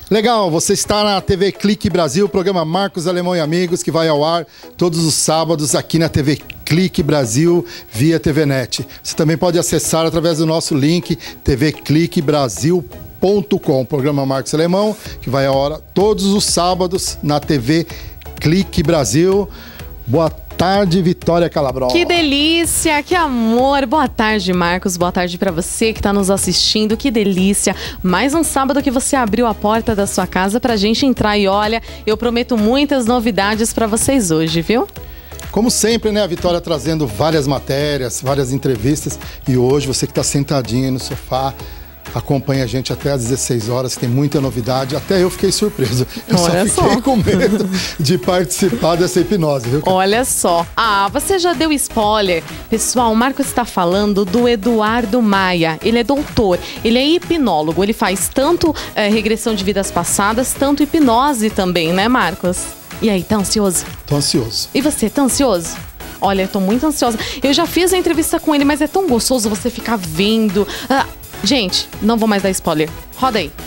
Legal, você está na TV Clique Brasil, o programa Marcos Alemão e Amigos, que vai ao ar todos os sábados aqui na TV Clique Brasil, via TVNet. Você também pode acessar através do nosso link tvcliquebrasil.com. Programa Marcos Alemão, que vai ao ar todos os sábados na TV Clique Brasil. Boa tarde, Vitória Calabró. Que delícia, que amor. Boa tarde, Marcos. Boa tarde pra você que tá nos assistindo. Que delícia. Mais um sábado que você abriu a porta da sua casa pra gente entrar. E olha, eu prometo muitas novidades pra vocês hoje, viu? Como sempre, né, a Vitória trazendo várias matérias, várias entrevistas. E hoje, você que tá sentadinho aí no sofá, acompanha a gente até às 16 horas, tem muita novidade. Até eu fiquei surpreso. Eu Olha só fiquei só com medo de participar dessa hipnose, viu? Olha só. Você já deu spoiler. Pessoal, o Marcos está falando do Eduardo Maia. Ele é doutor, ele é hipnólogo. Ele faz tanto regressão de vidas passadas, tanto hipnose também, né, Marcos? E aí, tá ansioso? Tô ansioso. E você, tá ansioso? Olha, eu tô muito ansiosa. Eu já fiz a entrevista com ele, mas é tão gostoso você ficar vendo. Gente, não vou mais dar spoiler. Roda aí.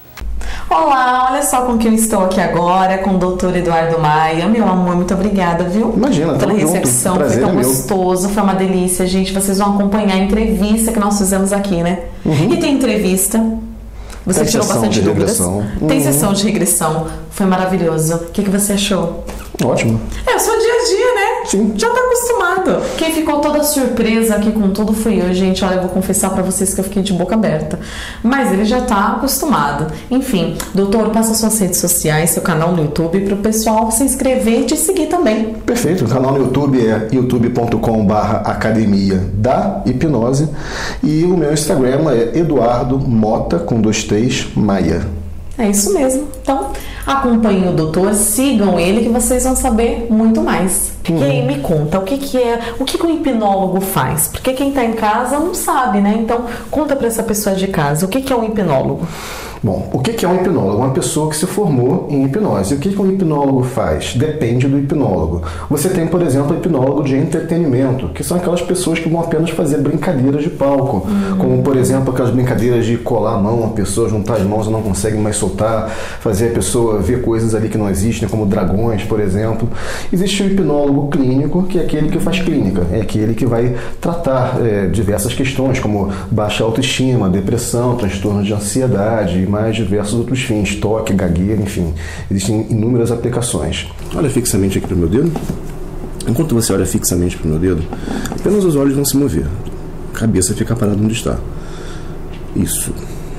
Olá, olha só com quem eu estou aqui agora, com o doutor Eduardo Maia. Meu amor, muito obrigada, viu? Imagina, pela recepção, junto. foi tão Prazer, gostoso, foi uma delícia, gente. Vocês vão acompanhar a entrevista que nós fizemos aqui, né? E tem entrevista. Você tirou bastante dúvidas. Tem sessão de regressão. Foi maravilhoso. O que você achou? Ótimo. É o seu dia a dia, né? Sim. Já tá acostumado. Quem ficou toda surpresa aqui com tudo fui eu, gente. Olha, eu vou confessar pra vocês que eu fiquei de boca aberta. Mas ele já tá acostumado. Enfim, doutor, passa suas redes sociais, seu canal no YouTube, pro pessoal se inscrever e te seguir também. Perfeito. O canal no YouTube é youtube.com/academia da hipnose. E o meu Instagram é Eduardo Mota, com 2 T's, Maia. É isso mesmo. Então, acompanhem o doutor, sigam ele que vocês vão saber muito mais. E aí, me conta, o que o hipnólogo faz? Porque quem está em casa não sabe, né? Então, conta para essa pessoa de casa, o que é um hipnólogo? Bom, o que é um hipnólogo? Uma pessoa que se formou em hipnose. O que um hipnólogo faz? Depende do hipnólogo. Você tem, por exemplo, hipnólogo de entretenimento, que são aquelas pessoas que vão apenas fazer brincadeiras de palco, como, por exemplo, aquelas brincadeiras de colar a mão, a pessoa juntar as mãos e não consegue mais soltar, fazer a pessoa ver coisas ali que não existem, como dragões, por exemplo. Existe o hipnólogo clínico, que é aquele que faz clínica, é aquele que vai tratar diversas questões, como baixa autoestima, depressão, transtorno de ansiedade, mais diversos outros fins, toque, gagueira, enfim. Existem inúmeras aplicações. Olha fixamente aqui para o meu dedo. Enquanto você olha fixamente para o meu dedo, apenas os olhos vão se mover. A cabeça fica parada onde está. Isso.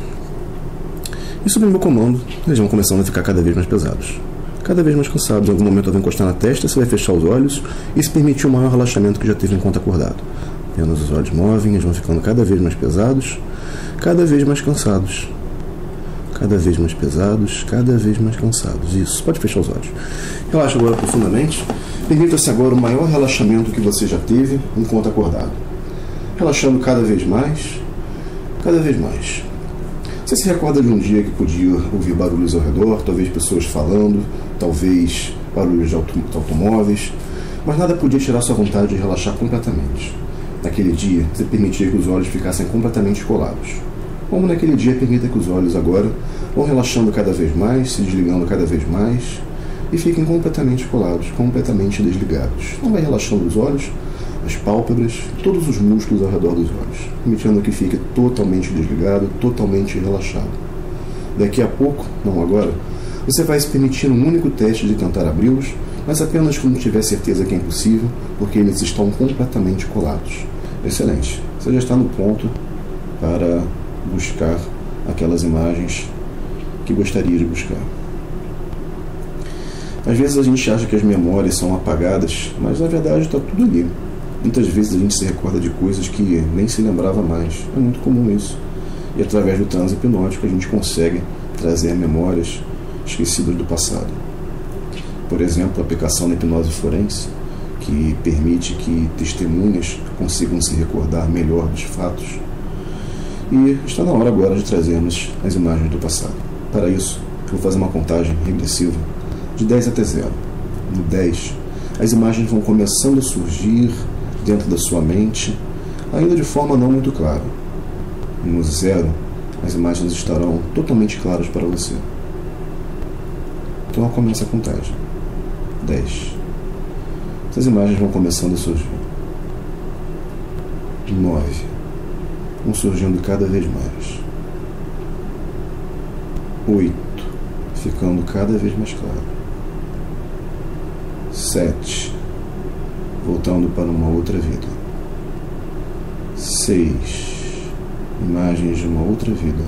E sob o meu comando, eles vão começando a ficar cada vez mais pesados. Cada vez mais cansados. Em algum momento eu vou encostar na testa, você vai fechar os olhos e se permitir o maior relaxamento que já teve enquanto acordado. Apenas os olhos movem, eles vão ficando cada vez mais pesados, cada vez mais cansados. Cada vez mais pesados, cada vez mais cansados. Isso, pode fechar os olhos. Relaxa agora profundamente. Permita-se agora o maior relaxamento que você já teve enquanto acordado. Relaxando cada vez mais, cada vez mais. Você se recorda de um dia que podia ouvir barulhos ao redor, talvez pessoas falando, talvez barulhos de automóveis, mas nada podia tirar sua vontade de relaxar completamente. Naquele dia, você permitia que os olhos ficassem completamente colados. Como naquele dia, permita que os olhos agora vão relaxando cada vez mais, se desligando cada vez mais e fiquem completamente colados, completamente desligados. Então vai relaxando os olhos, as pálpebras, todos os músculos ao redor dos olhos, permitindo que fique totalmente desligado, totalmente relaxado. Daqui a pouco, não agora, você vai se permitir um único teste de tentar abri-los, mas apenas quando tiver certeza que é impossível, porque eles estão completamente colados. Excelente. Você já está no ponto para buscar aquelas imagens que gostaria de buscar. Às vezes a gente acha que as memórias são apagadas, mas na verdade está tudo ali. Muitas vezes a gente se recorda de coisas que nem se lembrava mais. É muito comum isso. E através do transe hipnótico a gente consegue trazer memórias esquecidas do passado. Por exemplo, a aplicação da hipnose forense, que permite que testemunhas consigam se recordar melhor dos fatos. E está na hora agora de trazermos as imagens do passado. Para isso, eu vou fazer uma contagem regressiva de 10 até 0. No 10, as imagens vão começando a surgir dentro da sua mente, ainda de forma não muito clara. No 0, as imagens estarão totalmente claras para você. Então ela começa a contagem. 10. Essas imagens vão começando a surgir. 9. Vão surgindo cada vez mais. 8. Ficando cada vez mais claro. 7. Voltando para uma outra vida. 6. Imagens de uma outra vida.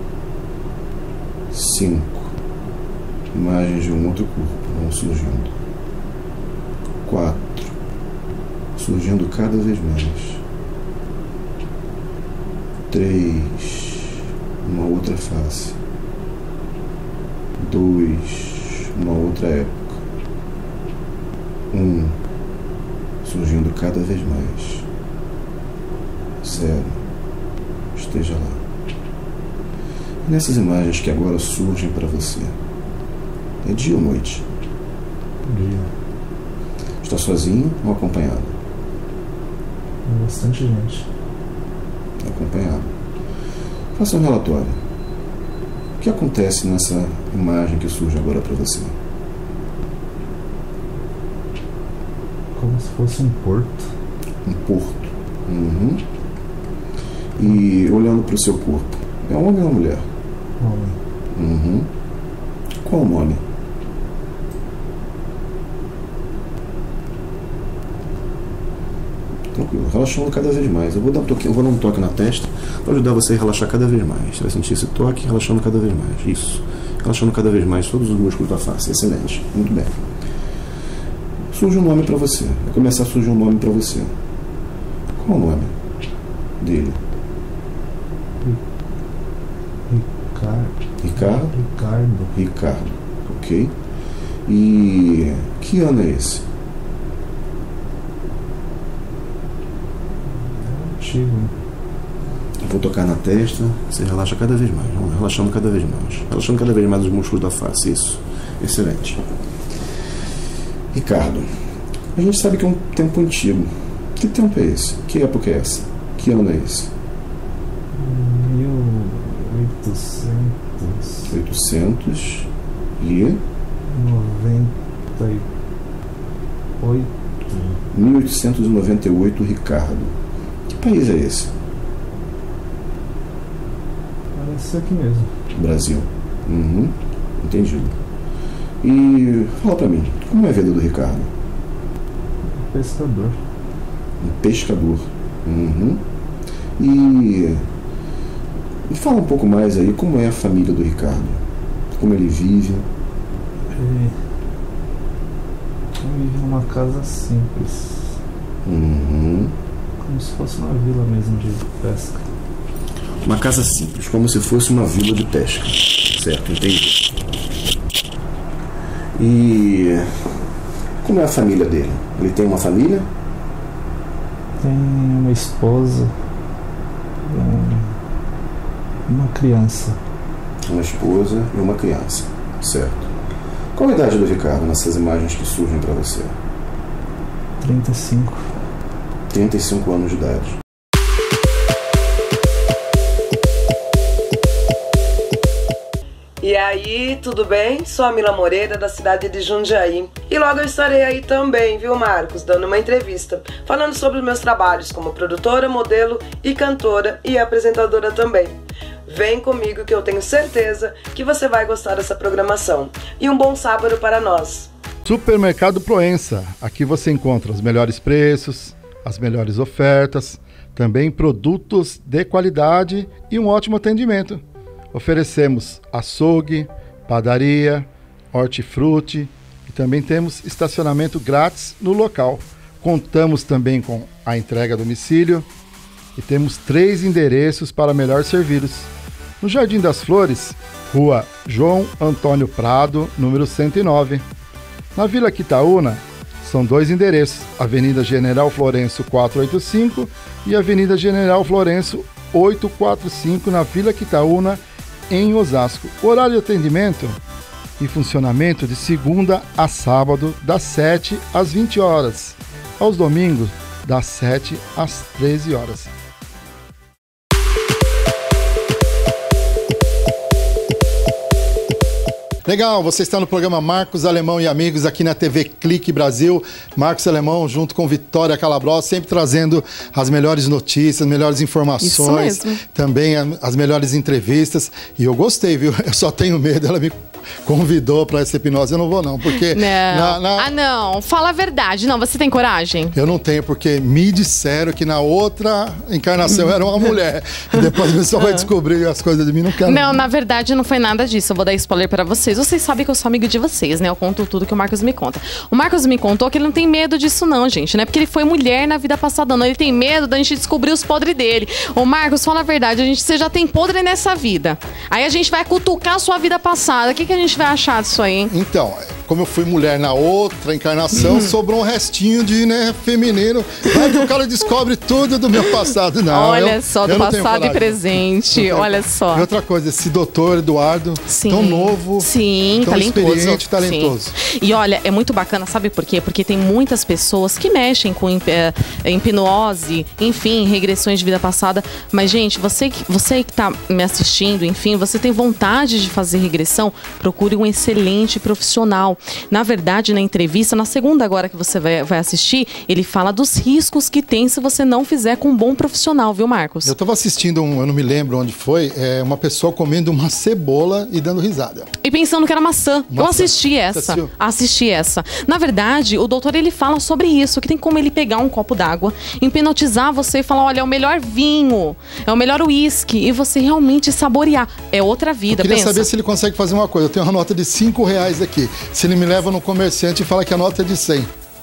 5. Imagens de um outro corpo vão surgindo. 4. Surgindo cada vez mais. 3. Uma outra face. 2. Uma outra época. 1. Surgindo cada vez mais. 0. Esteja lá. E nessas imagens que agora surgem para você, é dia ou noite? Dia. Está sozinho ou acompanhado? Bastante gente. Acompanhado. Faça um relatório. O que acontece nessa imagem que surge agora para você? Como se fosse um porto. Um porto. Uhum. E olhando para o seu corpo, é homem ou mulher? Homem. Uhum. Qual o nome? Tranquilo, relaxando cada vez mais. Eu vou dar um toque na testa para ajudar você a relaxar cada vez mais. Você vai sentir esse toque relaxando cada vez mais. Isso. Relaxando cada vez mais todos os músculos da face. Excelente. Muito bem. Surge um nome para você. Vai começar a surgir um nome para você. Qual o nome dele? Ricardo? Ricardo. Ok. E que ano é esse? Antigo. Eu vou tocar na testa. Você relaxa cada vez mais. Vamos relaxando cada vez mais. Relaxando cada vez mais os músculos da face. Isso. Excelente. Ricardo, a gente sabe que é um tempo antigo. Que tempo é esse? Que época é essa? Que ano é esse? 1800 e 1898, Ricardo. Que país é esse? Parece aqui mesmo. Brasil. Uhum. Entendido. E fala pra mim, como é a vida do Ricardo? Pescador. Um pescador. Uhum. E fala um pouco mais aí, como é a família do Ricardo? Como ele vive? Ele vive numa casa simples. Uhum. Como se fosse uma vila mesmo de pesca. Uma casa simples, como se fosse uma vila de pesca. Certo, entendi. E como é a família dele? Ele tem uma família? Tem uma esposa, uma criança. Uma esposa e uma criança. Certo. Qual a idade do Ricardo nessas imagens que surgem para você? 35. 35 anos de idade. E aí, tudo bem? Sou a Mila Moreira, da cidade de Jundiaí. E logo eu estarei aí também, viu, Marcos? Dando uma entrevista, falando sobre os meus trabalhos como produtora, modelo e cantora e apresentadora também. Vem comigo que eu tenho certeza que você vai gostar dessa programação. E um bom sábado para nós. Supermercado Proença. Aqui você encontra os melhores preços, as melhores ofertas, também produtos de qualidade e um ótimo atendimento. Oferecemos açougue, padaria, hortifruti e também temos estacionamento grátis no local. Contamos também com a entrega a domicílio e temos 3 endereços para melhor servi-los. No Jardim das Flores, Rua João Antônio Prado, número 109. Na Vila Quitaúna, são 2 endereços, Avenida General Florencio 485 e Avenida General Florencio 845, na Vila Quitaúna, em Osasco. Horário de atendimento e funcionamento de segunda a sábado, das 7 às 20 horas. Aos domingos, das 7 às 13 horas. Legal, você está no programa Marcos Alemão e Amigos aqui na TV Clique Brasil. Marcos Alemão junto com Vitória Calabró, sempre trazendo as melhores notícias, as melhores informações, também as melhores entrevistas. E eu gostei, viu? Eu só tenho medo, ela me convidou para essa hipnose, eu não vou não, porque... Não. Não, fala a verdade. Não, você tem coragem? Eu não tenho, porque me disseram que na outra encarnação era uma mulher. E depois o pessoal vai descobrir as coisas de mim, não quero. Não, na verdade não foi nada disso, eu vou dar spoiler para vocês. Vocês sabem que eu sou amigo de vocês, né? Eu conto tudo que o Marcos me conta. O Marcos me contou que ele não tem medo disso não, gente, né? Porque ele foi mulher na vida passada, não. Ele tem medo da gente descobrir os podres dele. Ô Marcos, fala a verdade, você já tem podre nessa vida. Aí a gente vai cutucar a sua vida passada. O que a gente vai achar disso aí, hein? Então, como eu fui mulher na outra encarnação, sobrou um restinho de, feminino. Vai que o cara descobre tudo do meu passado. Não, olha só, do passado e presente. Olha só. E outra coisa, esse doutor Eduardo, tão novo, tão talentoso, experiente, talentoso. Sim. E olha, é muito bacana, sabe por quê? Porque tem muitas pessoas que mexem com hipnose, enfim, regressões de vida passada. Mas, gente, você que tá me assistindo, enfim, você tem vontade de fazer regressão, procure um excelente profissional. Na verdade, na entrevista, na segunda agora que você vai assistir, ele fala dos riscos que tem se você não fizer com um bom profissional, viu, Marcos? Eu estava assistindo, eu não me lembro onde foi, uma pessoa comendo uma cebola e dando risada. E pensando que era maçã. Eu assisti essa. Assisti essa. Na verdade, o doutor, ele fala sobre isso, que tem como ele pegar um copo d'água, hipnotizar você e falar, olha, é o melhor vinho, é o melhor uísque, e você realmente saborear. É outra vida, eu queria saber se ele consegue fazer uma coisa. Eu tenho uma nota de R$5 aqui. Se ele me leva no comerciante e fala que a nota é de 100.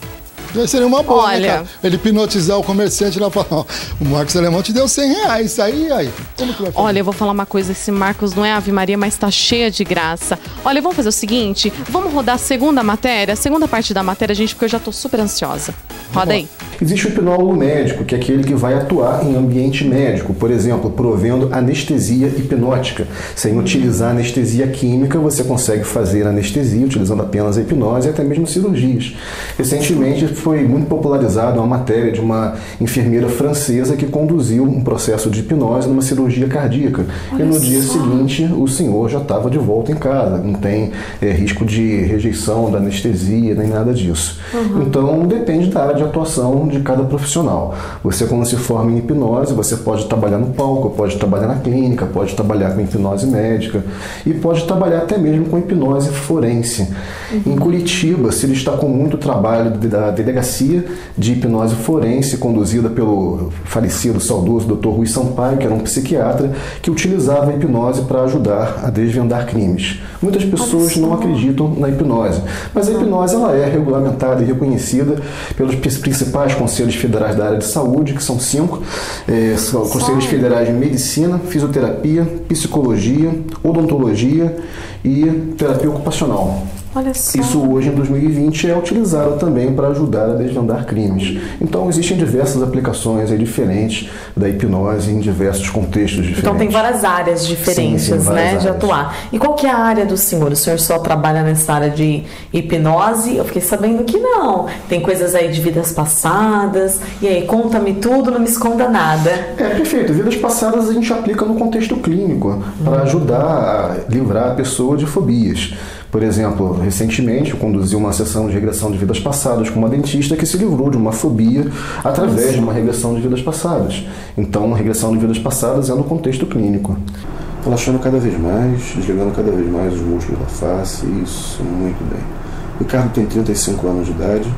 Já seria uma boa, olha, né, cara? Ele hipnotizar o comerciante e lá falar, o Marcos Alemão te deu R$100. Aí, como que vai fazer? Olha, eu vou falar uma coisa, esse Marcos não é Ave Maria, mas tá cheia de graça. Olha, vamos fazer o seguinte, vamos rodar a segunda matéria, a segunda parte da matéria, gente, porque eu já tô super ansiosa. Roda aí. Existe o hipnólogo médico, que é aquele que vai atuar em ambiente médico, por exemplo, provendo anestesia hipnótica. Sem utilizar anestesia química, você consegue fazer anestesia utilizando apenas a hipnose e até mesmo cirurgias. Recentemente foi muito popularizada uma matéria de uma enfermeira francesa que conduziu um processo de hipnose numa cirurgia cardíaca. Olha, e no dia seguinte o senhor já estava de volta em casa, não tem risco de rejeição da anestesia, nem nada disso. Então depende da área de atuação de cada profissional. Você, quando se forma em hipnose, você pode trabalhar no palco, pode trabalhar na clínica, pode trabalhar com hipnose médica e pode trabalhar até mesmo com hipnose forense. Em Curitiba se destacou muito o trabalho da Delegacia de Hipnose Forense, conduzida pelo falecido, saudoso Dr. Rui Sampaio, que era um psiquiatra, que utilizava a hipnose para ajudar a desvendar crimes. Muitas pessoas não acreditam na hipnose, mas a hipnose ela é regulamentada e reconhecida pelos principais conselhos federais da área de saúde, que são 5, são conselhos federais de medicina, fisioterapia, psicologia, odontologia e terapia ocupacional. Olha só. Isso hoje, em 2020, é utilizado também para ajudar a desvendar crimes. Então, existem diversas aplicações aí diferentes da hipnose em diversos contextos diferentes. Então, tem várias áreas diferentes, sim, várias áreas de atuar. E qual que é a área do senhor? O senhor só trabalha nessa área de hipnose? Eu fiquei sabendo que não. Tem coisas aí de vidas passadas. E aí, conta-me tudo, não me esconda nada. Perfeito. Vidas passadas a gente aplica no contexto clínico para ajudar a livrar a pessoa de fobias. Por exemplo, recentemente eu conduzi uma sessão de regressão de vidas passadas com uma dentista que se livrou de uma fobia através de uma regressão de vidas passadas. Então, regressão de vidas passadas é no contexto clínico. Relaxando cada vez mais, desligando cada vez mais os músculos da face, isso, muito bem. O Ricardo tem 35 anos de idade,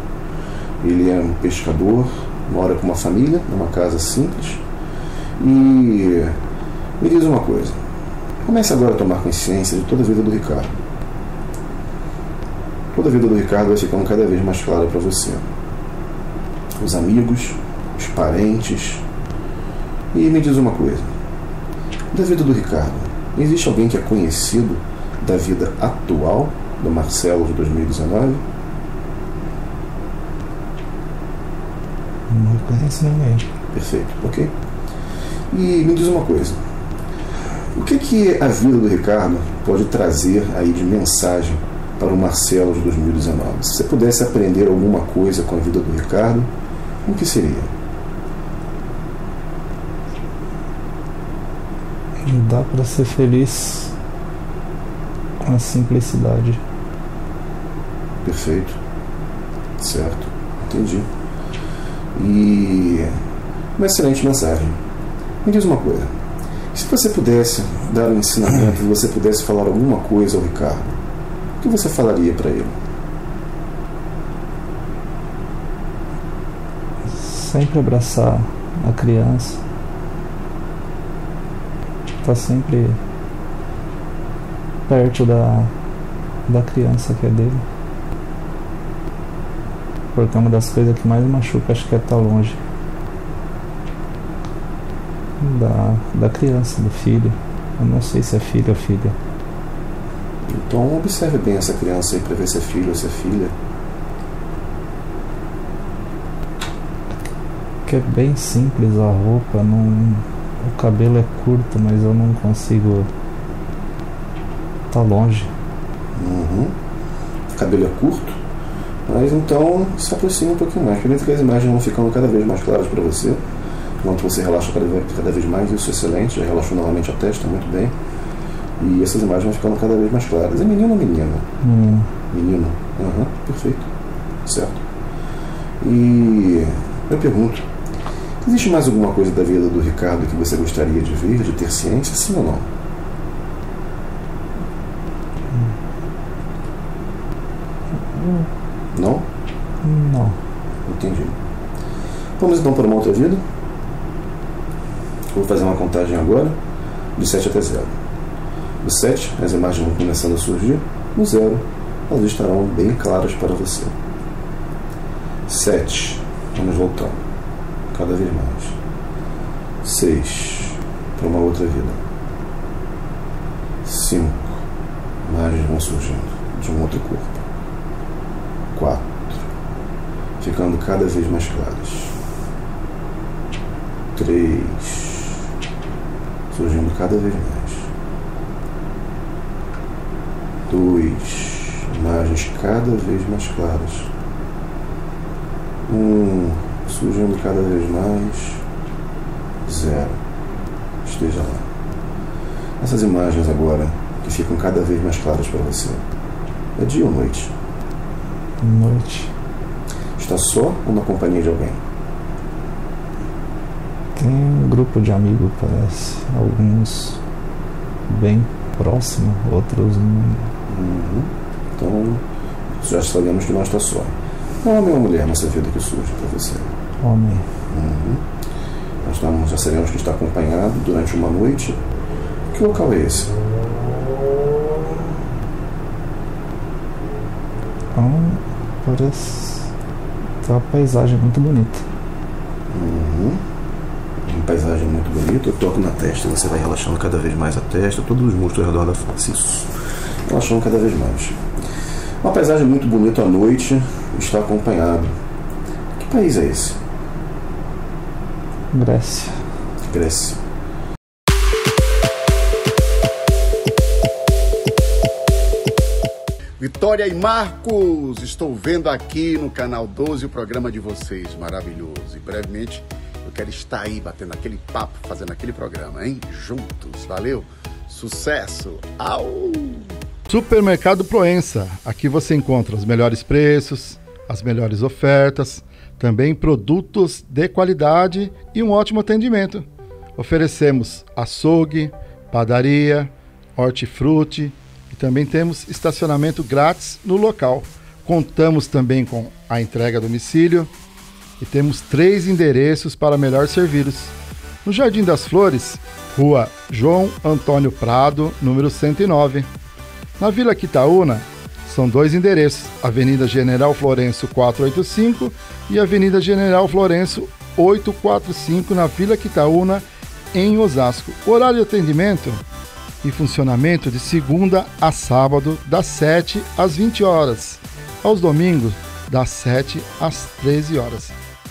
ele é um pescador, mora com uma família, numa casa simples. E me diz uma coisa, comece agora a tomar consciência de toda a vida do Ricardo. Toda a vida do Ricardo vai ficando cada vez mais clara para você. Os amigos, os parentes. E me diz uma coisa. Da vida do Ricardo, existe alguém que é conhecido da vida atual do Marcelo de 2019? Não conheço ninguém. Perfeito, ok? E me diz uma coisa. O que a vida do Ricardo pode trazer aí de mensagem para o Marcelo de 2019? Se você pudesse aprender alguma coisa com a vida do Ricardo, o que seria? Dá para ser feliz A simplicidade. Perfeito. Certo. Entendi. E uma excelente mensagem. Me diz uma coisa. Se você pudesse dar um ensinamento, se você pudesse falar alguma coisa ao Ricardo, o que você falaria para ele? Sempre abraçar a criança. Tá sempre perto da criança que é dele. Porque uma das coisas que mais machuca, acho que é estar longe da criança, do filho. Eu não sei se é filho ou filha. Então observe bem essa criança aí para ver se é filho ou se é filha. Que é bem simples a roupa, o cabelo é curto, mas eu não consigo estar longe. O cabelo é curto, mas então se aproxima um pouquinho mais. Acredito que as imagens vão ficando cada vez mais claras para você. Enquanto você relaxa cada vez mais, isso é excelente, já relaxou novamente a testa, muito bem. E essas imagens vão ficando cada vez mais claras. É menino ou menina? Menino. Perfeito. Certo. E eu pergunto, existe mais alguma coisa da vida do Ricardo que você gostaria de ver, de ter ciência, sim ou não? Não? Não. Entendi. Vamos então para uma outra vida? Vou fazer uma contagem agora, de 7 até 0. Do 7, as imagens vão começando a surgir. No 0, elas estarão bem claras para você. 7, vamos voltando, cada vez mais. 6, para uma outra vida. 5, imagens vão surgindo de um outro corpo. 4, ficando cada vez mais claras. 3, surgindo cada vez mais. 2, imagens cada vez mais claras. 1, surgindo cada vez mais. 0, esteja lá. Essas imagens agora, que ficam cada vez mais claras para você, é dia ou noite? Noite. Está só ou na companhia de alguém? Tem um grupo de amigos, parece. Alguns bem próximos, outros não. Então, já sabemos que não está só. Homem ou mulher nessa vida que surge para você? Homem. Já sabemos que está acompanhado durante uma noite. Que local é esse? Parece uma paisagem muito bonita. Uma paisagem muito bonita. Eu toco na testa, você vai relaxando cada vez mais a testa, todos os músculos ao redor da face. Isso. Relaxando cada vez mais. Uma paisagem muito bonita à noite, está acompanhado. Que país é esse? Grécia. Grécia. Vitória e Marcos, estou vendo aqui no Canal 12 o programa de vocês, maravilhoso. E brevemente eu quero estar aí batendo aquele papo, fazendo aquele programa, hein? Juntos, valeu? Sucesso! Au! Supermercado Proença, aqui você encontra os melhores preços, as melhores ofertas, também produtos de qualidade e um ótimo atendimento. Oferecemos açougue, padaria, hortifruti e também temos estacionamento grátis no local. Contamos também com a entrega a domicílio e temos 3 endereços para melhor servi-los. No Jardim das Flores, Rua João Antônio Prado, número 109. Na Vila Quitaúna, são 2 endereços, Avenida General Florencio 485 e Avenida General Florencio 845, na Vila Quitaúna, em Osasco. Horário de atendimento e funcionamento de segunda a sábado, das 7 às 20 horas. Aos domingos, das 7 às 13 horas.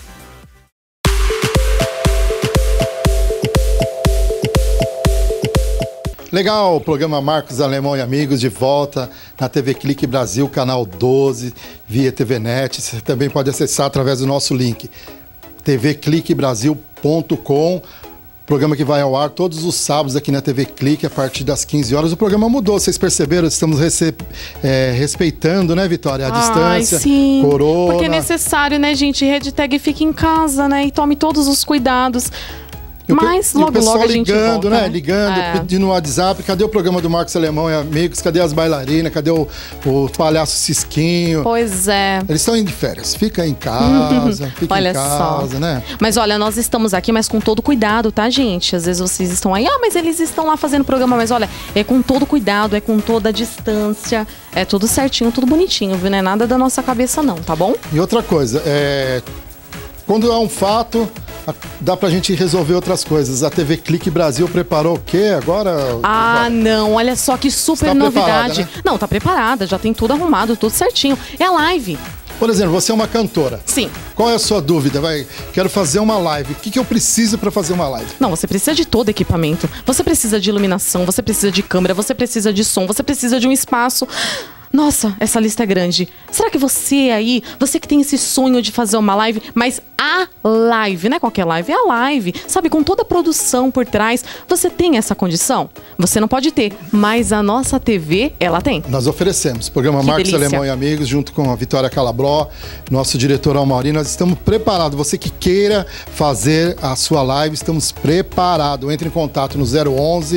Legal, o programa Marcos Alemão e Amigos de volta na TV Clique Brasil, canal 12, via TVNet. Você também pode acessar através do nosso link tvcliquebrasil.com. Programa que vai ao ar todos os sábados aqui na TV Clique a partir das 15 horas. O programa mudou, vocês perceberam? Estamos respeitando, né, Vitória? A distância, sim, corona. porque é necessário, né, gente? RedTag fique em casa, né? E tome todos os cuidados. Mas logo, logo a gente ligando, volta, né? Ligando, pedindo no WhatsApp. Cadê o programa do Marcos Alemão e amigos? Cadê as bailarinas? Cadê o palhaço Cisquinho? Pois é. Eles estão indo de férias. Fica em casa, fica olha em casa, só, né? Mas olha, nós estamos aqui, mas com todo cuidado, tá, gente? Às vezes vocês estão aí, mas eles estão lá fazendo programa. Mas olha, é com todo cuidado, é com toda a distância. É tudo certinho, tudo bonitinho, viu? Não é nada da nossa cabeça não, tá bom? E outra coisa, quando há um fato, dá pra gente resolver outras coisas. A TV Clique Brasil preparou o quê agora? Não, olha só que super tá novidade. Né? Não, tá preparada, já tem tudo arrumado, tudo certinho. É a live. Por exemplo, você é uma cantora. Sim. Qual é a sua dúvida? Quero fazer uma live. O que eu preciso para fazer uma live? Não, você precisa de todo equipamento. Você precisa de iluminação, você precisa de câmera, você precisa de som, você precisa de um espaço. Nossa, essa lista é grande. Será que você aí, você que tem esse sonho de fazer uma live, mas a live, não é qualquer live, é a live, sabe, com toda a produção por trás, você tem essa condição? Você não pode ter, mas a nossa TV, ela tem. Nós oferecemos. Programa Que Marcos delícia. Alemão e Amigos, junto com a Vitória Calabró, nosso diretor Almauri, nós estamos preparados. Você que queira fazer a sua live, estamos preparados. Entre em contato no 011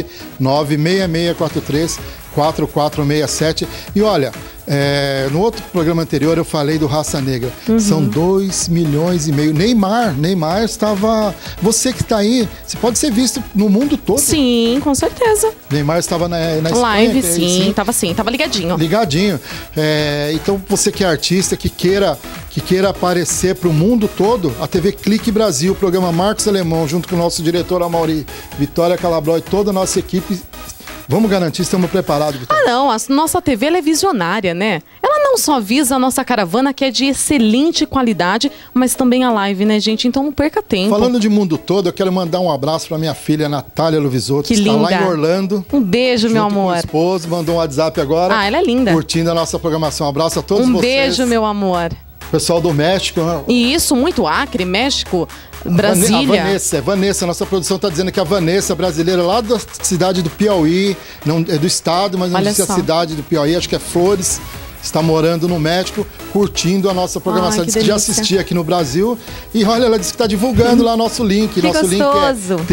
96643 4467. E olha, no outro programa anterior eu falei do Raça Negra. São 2,5 milhões. Neymar estava... Você que está aí, você pode ser visto no mundo todo. Sim, com certeza. Neymar estava na Espanha. Live, sim, tava ligadinho. Ligadinho. Então você que é artista, que queira aparecer para o mundo todo, a TV Clique Brasil, o programa Marcos Alemão, junto com o nosso diretor Amaury, Vitória Calabró e toda a nossa equipe. Vamos garantir, estamos preparados, Vitória. Não, a nossa TV ela é visionária, né? Ela não só visa a nossa caravana, que é de excelente qualidade, mas também a live, né, gente? Então não perca tempo. Falando de mundo todo, eu quero mandar um abraço para minha filha, Natália Luvisotto, que está linda. lá em Orlando. Um beijo, meu amor. Com o esposo, mandou um WhatsApp agora. Ela é linda. Curtindo a nossa programação. Um abraço a todos vocês. Um beijo, meu amor. Pessoal do México. E isso, muito Acre, México, Brasília. A Vanessa, nossa produção está dizendo que a Vanessa, brasileira lá da cidade do Piauí, não é do estado, mas não disse a cidade do Piauí, acho que é Flores, está morando no México, curtindo a nossa programação. Diz que já assistia aqui no Brasil. E olha, ela disse que está divulgando lá nosso link. Que nosso gostoso. Link é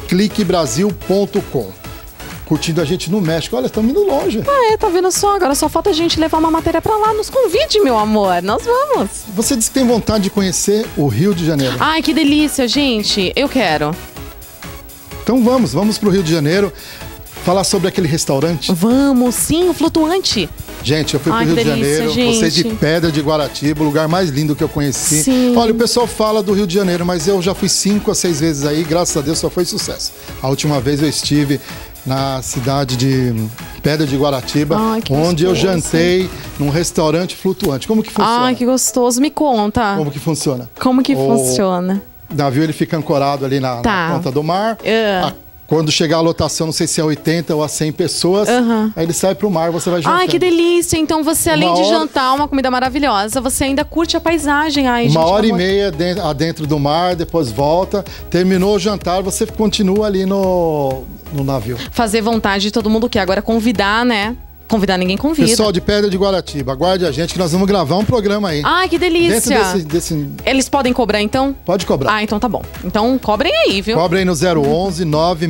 tvcliquebrasil.com. Curtindo a gente no México. Olha, estamos indo longe. Tá vendo só? Agora só falta a gente levar uma matéria pra lá. Nos convide, meu amor. Nós vamos. Você disse que tem vontade de conhecer o Rio de Janeiro. Ai, que delícia, gente. Eu quero. Então vamos pro Rio de Janeiro. Falar sobre aquele restaurante. Vamos, sim, o flutuante. Gente, eu fui pro Rio de Janeiro, você de Pedra de Guaratiba, o lugar mais lindo que eu conheci. Sim. Olha, o pessoal fala do Rio de Janeiro, mas eu já fui 5 a 6 vezes aí, graças a Deus só foi sucesso. A última vez eu estive na cidade de Pedra de Guaratiba, onde eu jantei num restaurante flutuante. Como que funciona? Ai, que gostoso. Me conta. Como que funciona? Como que funciona? O navio ele fica ancorado ali na ponta do mar. Quando chegar a lotação, não sei se é 80 ou a 100 pessoas, aí ele sai pro mar, você vai jantar. Ai, que delícia! Então você, além de jantar uma comida maravilhosa, você ainda curte a paisagem. Ai, uma hora e meia dentro do mar, depois volta. Terminou o jantar, você continua ali no navio. Fazer vontade de todo mundo quer. Agora convidar, né? Convidar ninguém convida. Pessoal de Pedra de Guaratiba, aguarde a gente que nós vamos gravar um programa aí. Ai, que delícia! Desse... Eles podem cobrar, então? Pode cobrar. Ah, então tá bom. Então cobrem aí, viu? Cobrem no 011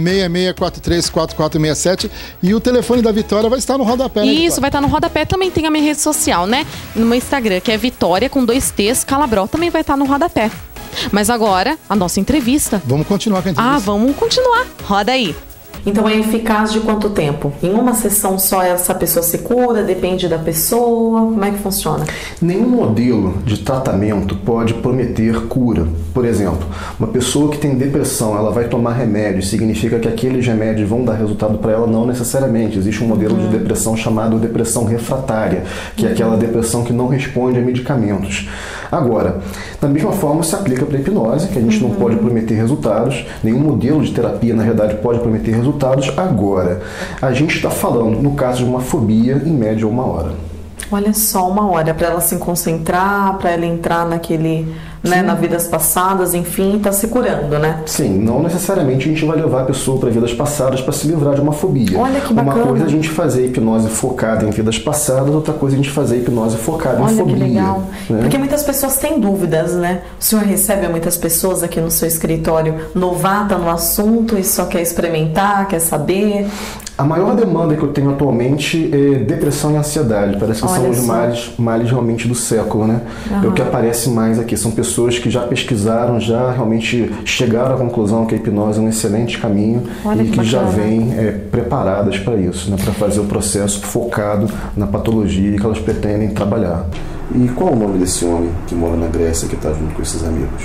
96643 4467 e o telefone da Vitória vai estar no rodapé, né, Isso, vai estar no rodapé. Também tem a minha rede social, né? No meu Instagram, que é Vitória com 2 T's, Calabró, também vai estar no rodapé. Mas agora, a nossa entrevista. Vamos continuar com a entrevista. Vamos continuar. Roda aí. Então é eficaz de quanto tempo? Em uma sessão só essa pessoa se cura? Depende da pessoa? Como é que funciona? Nenhum modelo de tratamento pode prometer cura. Por exemplo, uma pessoa que tem depressão, ela vai tomar remédios, significa que aqueles remédios vão dar resultado para ela? Não necessariamente. Existe um modelo de depressão chamado depressão refratária, que é aquela depressão que não responde a medicamentos. Agora, da mesma forma se aplica para a hipnose, que a gente não pode prometer resultados. Nenhum modelo de terapia, na verdade, pode prometer resultados. Agora, a gente está falando, no caso de uma fobia, em média 1 hora. Olha só, 1 hora para ela se concentrar, para ela entrar né, na vidas passadas, enfim, está se curando, né? Sim, não necessariamente a gente vai levar a pessoa para vidas passadas para se livrar de uma fobia. Olha que bacana. Uma coisa é a gente fazer hipnose focada em vidas passadas, outra coisa é a gente fazer hipnose focada em fobia. Olha que legal. Né? Porque muitas pessoas têm dúvidas, né? O senhor recebe muitas pessoas aqui no seu escritório novata no assunto e só quer experimentar, quer saber? A maior demanda que eu tenho atualmente é depressão e ansiedade. Parece que são os males realmente do século, né? É o que aparece mais aqui. São pessoas que já pesquisaram, já realmente chegaram à conclusão que a hipnose é um excelente caminho e que já vêm preparadas para isso, né? Para fazer o processo focado na patologia que elas pretendem trabalhar. E qual o nome desse homem que mora na Grécia que está junto com esses amigos?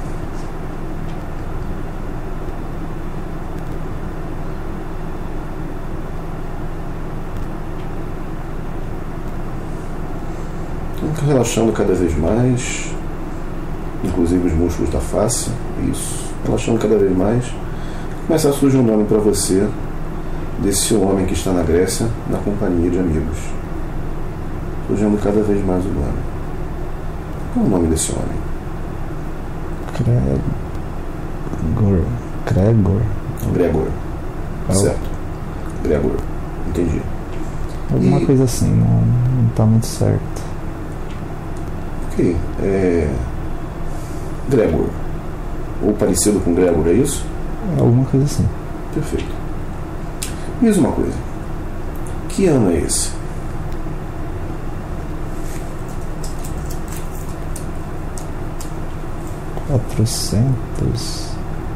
Relaxando cada vez mais, inclusive os músculos da face, isso, relaxando cada vez mais, começa a surgir um nome para você desse homem que está na Grécia, na companhia de amigos, surgindo cada vez mais o nome. Qual é o nome desse homem? Gregor. Certo. Gregor. Entendi. Alguma coisa assim, não está muito certo. Ok. Gregor. Ou parecido com Gregor, é isso? Alguma coisa assim. Perfeito. Me diz uma coisa. Que ano é esse? $400.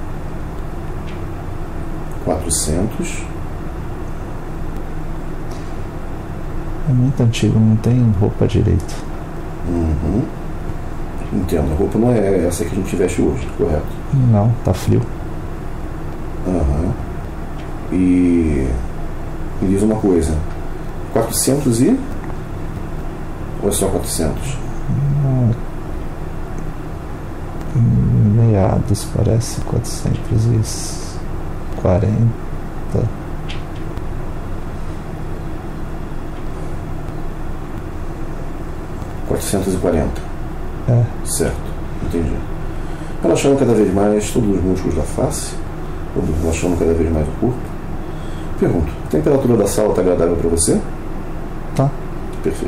É muito antigo, não tem roupa direito. Entendo, a roupa não é essa que a gente veste hoje, correto? Não, tá frio. E me diz uma coisa, 400 e? Ou é só 400? Meados, parece 440. Certo, entendi. Relaxando cada vez mais todos os músculos da face, relaxando cada vez mais o corpo. Pergunto, a temperatura da sala está agradável para você? Tá. Perfeito.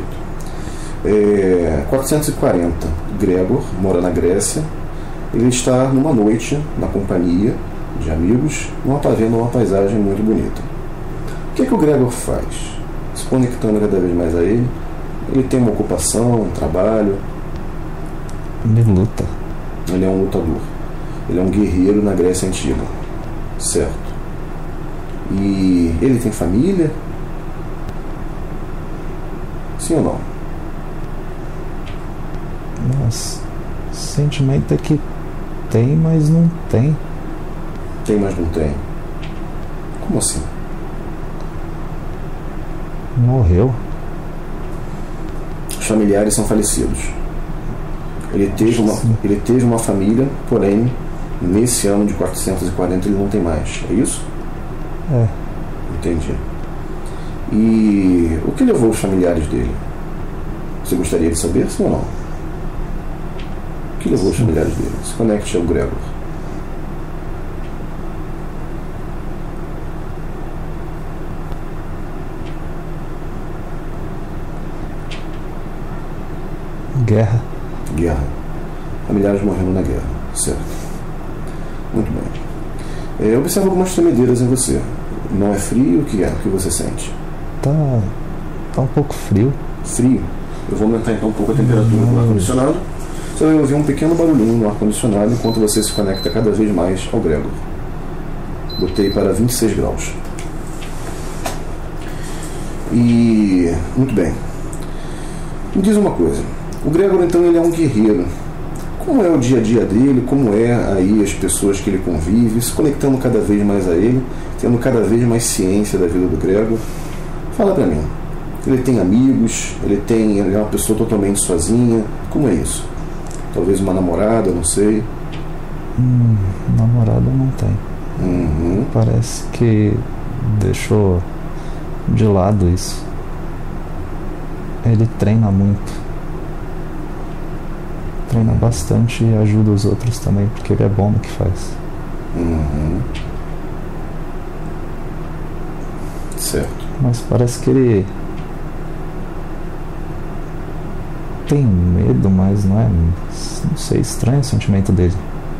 440. Gregor mora na Grécia. Ele está numa noite na companhia de amigos, vendo uma paisagem muito bonita. O que é que o Gregor faz? Se conectando cada vez mais a ele, ele tem uma ocupação, um trabalho. Ele luta. Ele é um lutador. Ele é um guerreiro na Grécia Antiga. Certo. E ele tem família? Sim ou não? Nossa, o sentimento é que tem, mas não tem. Tem, mas não tem? Como assim? Morreu. Os familiares são falecidos. Ele teve uma família, porém, nesse ano de 440 ele não tem mais. É isso? É. Entendi. E o que levou os familiares dele? Você gostaria de saber, sim ou não? O que levou os familiares dele? Se conecte ao Gregor. Guerra. Familiares morreram na guerra. Certo. Muito bem. Eu observo algumas tremedeiras em você. Não é frio? O que é? O que você sente? Tá um pouco frio. Frio? Eu vou aumentar então um pouco a temperatura do ar-condicionado. Você vai ouvir um pequeno barulhinho no ar-condicionado enquanto você se conecta cada vez mais ao Gregor. Botei para 26 graus. E... muito bem. Me diz uma coisa. O Gregor, então, ele é um guerreiro. Como é o dia a dia dele? Como é aí as pessoas que ele convive? Se conectando cada vez mais a ele, tendo cada vez mais ciência da vida do Gregor. Fala pra mim. Ele tem amigos? Ele é uma pessoa totalmente sozinha? Como é isso? Talvez uma namorada, não sei. Namorada não tem. Parece que deixou de lado isso. Ele treina muito. treina bastante e ajuda os outros também, porque ele é bom no que faz. Certo. Mas parece que ele tem medo, mas não é, não sei, estranho o sentimento dele.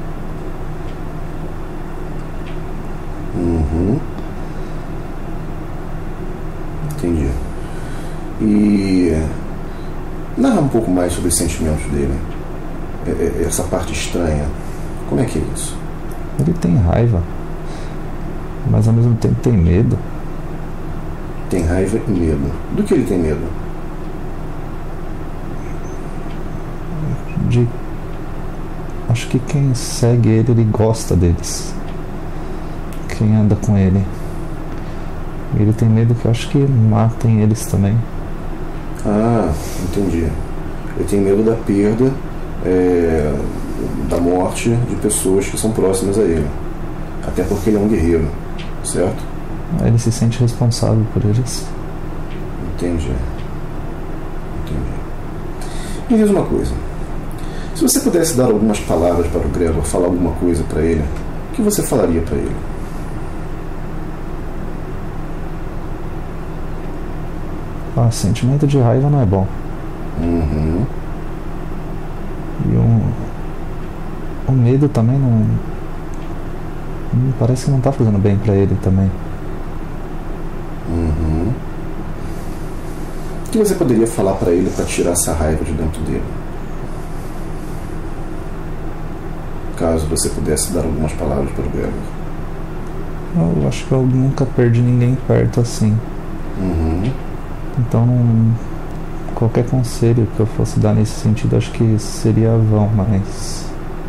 Entendi. E narra um pouco mais sobre os sentimentos dele. Essa parte estranha. Como é que é isso? Ele tem raiva, mas ao mesmo tempo tem medo. Tem raiva e medo. Do que ele tem medo? Acho que quem segue ele gosta deles. Quem anda com ele. Ele tem medo que eu acho que matem eles também. Ah, entendi. Ele tem medo da perda, da morte de pessoas que são próximas a ele. Até porque ele é um guerreiro, certo? Ele se sente responsável por eles. Entendi. Me diz uma coisa. Se você pudesse dar algumas palavras para o Gregor, falar alguma coisa para ele, o que você falaria para ele? Sentimento de raiva não é bom. E o medo também não parece que não tá fazendo bem pra ele também. O que você poderia falar para ele para tirar essa raiva de dentro dele? Caso você pudesse dar algumas palavras para o Gregor. Eu acho que eu nunca perdi ninguém perto assim. Então qualquer conselho que eu fosse dar nesse sentido acho que seria vão, mas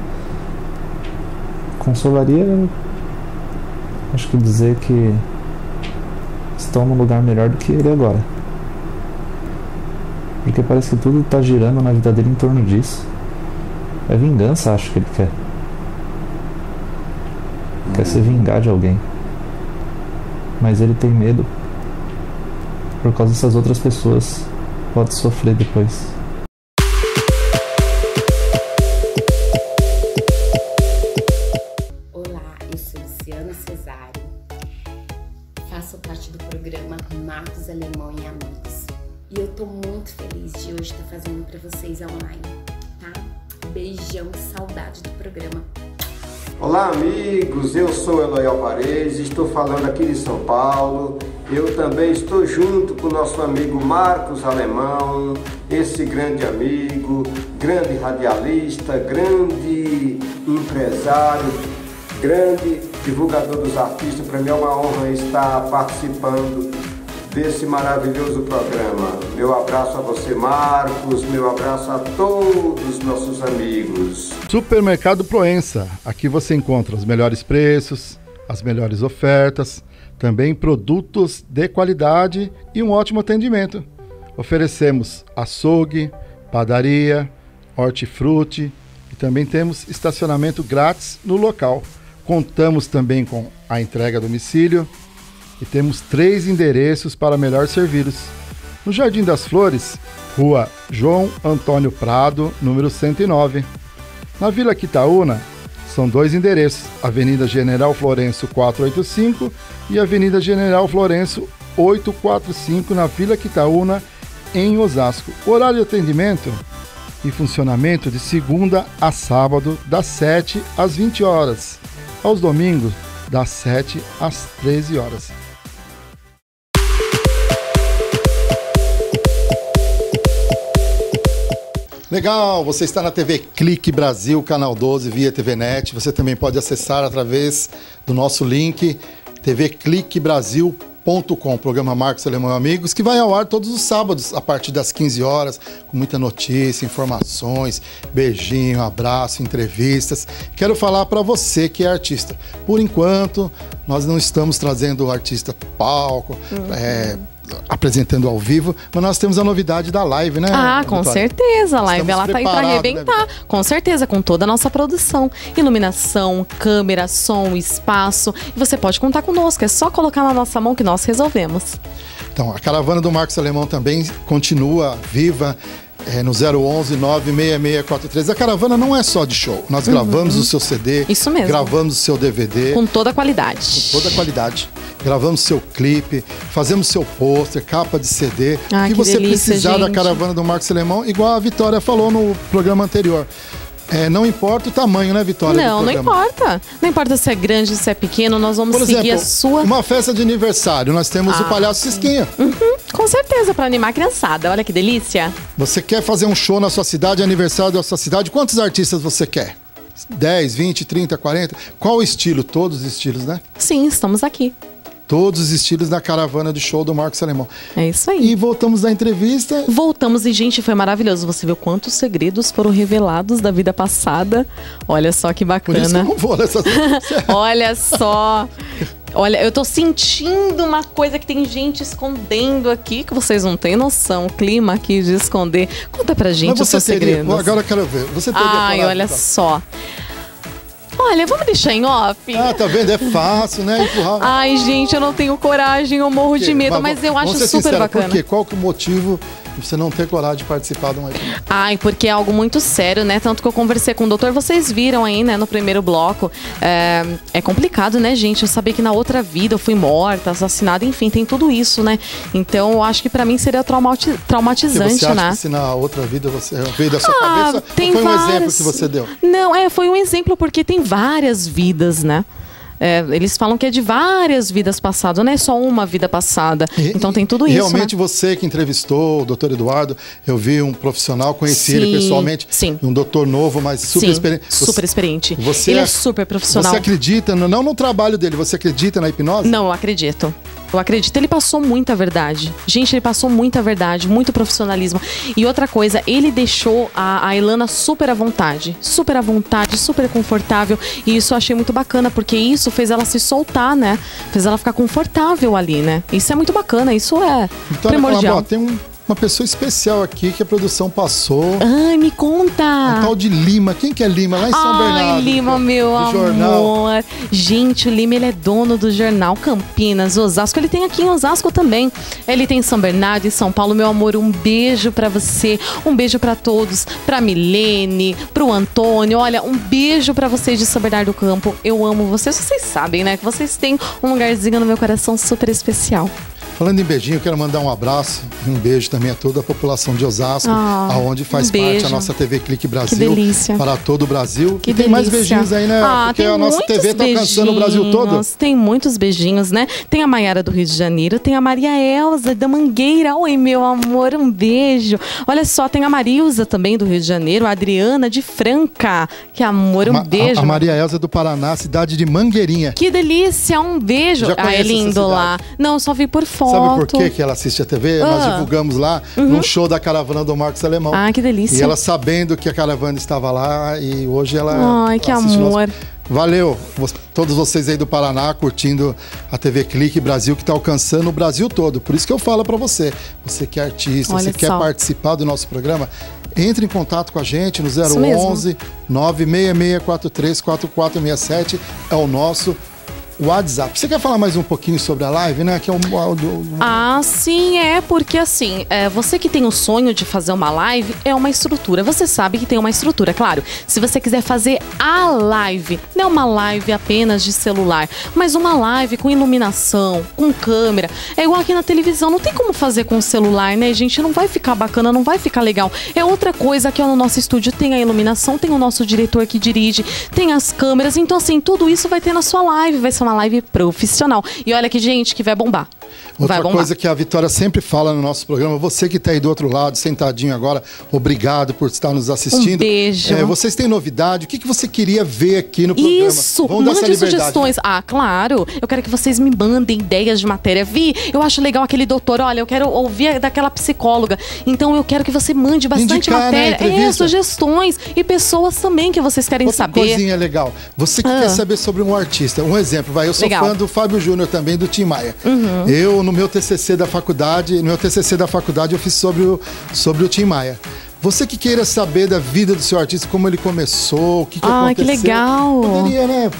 consolaria, acho que dizer que estão num lugar melhor do que ele agora, porque parece que tudo está girando na vida dele em torno disso. É vingança, acho que ele quer se vingar de alguém, mas ele tem medo por causa dessas outras pessoas, pode sofrer depois. Olá, eu sou Luciana Cesário, faço parte do programa Marcos Alemão e Amigos e eu tô muito feliz de hoje estar fazendo para vocês online, tá? Beijão, saudade do programa. Olá amigos, eu sou Eloy Alvarez, estou falando aqui de São Paulo. Eu também estou junto com o nosso amigo Marcos Alemão, esse grande amigo, grande radialista, grande empresário, grande divulgador dos artistas. Para mim é uma honra estar participando desse maravilhoso programa. Meu abraço a você, Marcos, meu abraço a todos os nossos amigos. Supermercado Proença, aqui você encontra os melhores preços, as melhores ofertas, também produtos de qualidade e um ótimo atendimento. Oferecemos açougue, padaria, hortifruti e também temos estacionamento grátis no local. Contamos também com a entrega a domicílio e temos 3 endereços para melhor servi-los. No Jardim das Flores, Rua João Antônio Prado, número 109. Na Vila Quitaúna, são 2 endereços, Avenida General Florencio 485 e Avenida General Florencio 845, na Vila Quitaúna, em Osasco. Horário de atendimento e funcionamento de segunda a sábado, das 7 às 20 horas. Aos domingos, das 7 às 13 horas. Legal, você está na TV Clique Brasil, Canal 12, via TVNet. Você também pode acessar através do nosso link tvcliquebrasil.com, programa Marcos Alemão e Amigos, que vai ao ar todos os sábados, a partir das 15 horas, com muita notícia, informações, beijinho, abraço, entrevistas. Quero falar para você que é artista. Por enquanto, nós não estamos trazendo o artista palco, apresentando ao vivo, mas nós temos a novidade da live, né? Com certeza, a live ela tá aí para arrebentar, né? Com certeza, com toda a nossa produção, iluminação, câmera, som, espaço, e você pode contar conosco, é só colocar na nossa mão que nós resolvemos. Então, a caravana do Marcos Alemão também continua viva, no 011-96643. A caravana não é só de show. Nós gravamos o seu CD. Isso mesmo. Gravamos o seu DVD. Com toda a qualidade. Com toda a qualidade. Gravamos seu clipe, fazemos seu pôster, capa de CD. Ah, que que você delícia, precisar da gente. caravana do Marcos Alemão, igual a Vitória falou no programa anterior. Não importa o tamanho, né, Vitória? Não importa. Não importa se é grande, se é pequeno, nós vamos Por seguir exemplo, a sua... uma festa de aniversário, nós temos o Palhaço Cisquinha. Com certeza, para animar a criançada. Olha que delícia. Você quer fazer um show na sua cidade, aniversário da sua cidade, quantos artistas você quer? 10, 20, 30, 40? Qual o estilo? Todos os estilos, né? Sim, estamos aqui. Todos os estilos da caravana de show do Marcos Alemão. É isso aí. E voltamos da entrevista. Voltamos e, gente, foi maravilhoso. Você viu quantos segredos foram revelados da vida passada. Olha só que bacana. Por isso que eu não vou nessa... Olha só. Olha, eu tô sentindo uma coisa que tem gente escondendo aqui, que vocês não têm noção. O clima aqui de esconder. Conta pra gente os seus segredos. Agora eu quero ver. Você teria Ai, olha só. Olha, vamos deixar em off? Ah, tá vendo? É fácil, né? Empurrar. Ai, gente, eu não tenho coragem, eu morro de medo, mas eu acho super bacana. Por quê? Qual que é o motivo de você não ter coragem de participar de um evento? Ai, porque é algo muito sério, né? Tanto que eu conversei com o doutor, vocês viram aí, né, no primeiro bloco. É complicado, né, gente? Eu sabia que na outra vida eu fui morta, assassinada, enfim, tem tudo isso, né? Então, eu acho que pra mim seria traumatizante, você acha né? que se na outra vida você veio da sua cabeça, tem foi várias... um exemplo que você deu? Não, foi um exemplo porque tem várias vidas, né? Eles falam que é de várias vidas passadas, não é só uma vida passada. Então tem tudo isso. Realmente, né? Você que entrevistou o doutor Eduardo, eu vi um profissional, conheci ele pessoalmente. Sim. Um doutor novo, mas super experiente. Super experiente. Você ele é super profissional. Você acredita, não no trabalho dele, você acredita na hipnose? Não, eu acredito. Eu acredito. Ele passou muita verdade. Gente, ele passou muita verdade, muito profissionalismo. E outra coisa, ele deixou a Ilana super à vontade, super confortável. E isso eu achei muito bacana, porque isso fez ela se soltar, né? Fez ela ficar confortável ali, né? Isso é muito bacana, isso é primordial. Tem uma pessoa especial aqui que a produção passou. Ai, me conta! Um tal de Lima. Quem que é Lima? Lá em São Bernardo. Ai, Lima, meu amor. Jornal. Gente, o Lima, ele é dono do jornal Campinas, Osasco. Ele tem aqui em Osasco também. Ele tem em São Bernardo e São Paulo. Meu amor, um beijo pra você. Um beijo pra todos. Pra Milene, pro Antônio. Olha, um beijo pra vocês de São Bernardo do Campo. Eu amo vocês. Vocês sabem, né? Que vocês têm um lugarzinho no meu coração super especial. Falando em beijinho, eu quero mandar um abraço e um beijo também a toda a população de Osasco, aonde faz parte a nossa TV Clique Brasil. Que delícia. Para todo o Brasil. Que e tem mais beijinhos aí, né? Porque a nossa TV tá alcançando o Brasil todo. Tem muitos beijinhos, né? Tem a Maiara do Rio de Janeiro, tem a Maria Elza da Mangueira. Oi, meu amor, um beijo. Olha só, tem a Marilza também do Rio de Janeiro, a Adriana de Franca. Que amor, um beijo. A Maria Elza do Paraná, cidade de Mangueirinha. Que delícia, um beijo. É lindo lá. Não, eu só vi por foto. Sabe por que ela assiste a TV? Nós divulgamos lá num show da caravana do Marcos Alemão. Ah, que delícia. E ela sabendo que a caravana estava lá e hoje ela Ai, que amor. Valeu, todos vocês aí do Paraná curtindo a TV Clique Brasil, que está alcançando o Brasil todo. Por isso que eu falo para você, você que é artista, você quer participar do nosso programa, entre em contato com a gente no 011 96643 4467, é o nosso WhatsApp. Você quer falar mais um pouquinho sobre a live, né? Que é sim, porque assim, você que tem o sonho de fazer uma live, é uma estrutura. Você sabe que tem uma estrutura, claro. Se você quiser fazer a live, não é uma live apenas de celular, mas uma live com iluminação, com câmera. É igual aqui na televisão, não tem como fazer com o celular, né, gente? Não vai ficar bacana, não vai ficar legal. É outra coisa que no nosso estúdio tem a iluminação, tem o nosso diretor que dirige, tem as câmeras. Então, assim, tudo isso vai ter na sua live, vai ser uma live profissional. E olha que, gente, que vai bombar. Outra coisa que a Vitória sempre fala no nosso programa, você que está aí do outro lado, sentadinho agora, obrigado por estar nos assistindo. Um beijo. Vocês têm novidade? O que você queria ver aqui no programa? Isso, mande sugestões. Claro. Eu quero que vocês me mandem ideias de matéria. Eu acho legal aquele doutor, olha, eu quero ouvir daquela psicóloga. Então eu quero que você mande bastante matéria. Sugestões. E pessoas também que vocês querem saber. Outra coisinha legal. Você que quer saber sobre um artista. Um exemplo, eu sou fã do Fábio Júnior também, do Tim Maia. Eu, no meu TCC da faculdade, eu fiz sobre o Tim Maia. Você que queira saber da vida do seu artista, como ele começou, o que aconteceu. Que legal. Poderia, né?